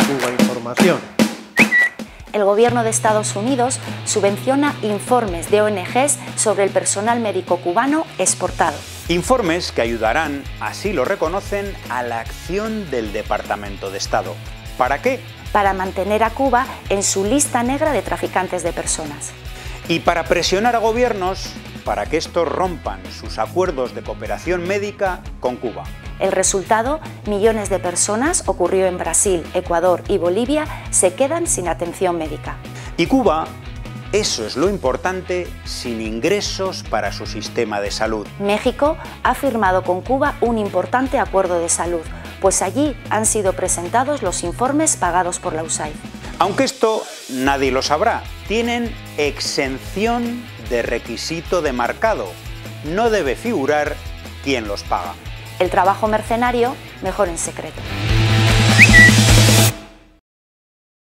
Cuba Información. El gobierno de Estados Unidos subvenciona informes de ONGs sobre el personal médico cubano exportado. Informes que ayudarán, así lo reconocen, a la acción del Departamento de Estado. ¿Para qué? Para mantener a Cuba en su lista negra de traficantes de personas. Y para presionar a gobiernos para que estos rompan sus acuerdos de cooperación médica con Cuba. El resultado, millones de personas, ocurrió en Brasil, Ecuador y Bolivia, se quedan sin atención médica. Y Cuba, eso es lo importante, sin ingresos para su sistema de salud. México ha firmado con Cuba un importante acuerdo de salud, pues allí han sido presentados los informes pagados por la USAID. Aunque esto nadie lo sabrá, tienen exención de requisito de marcado. No debe figurar quién los paga. El trabajo mercenario, mejor en secreto.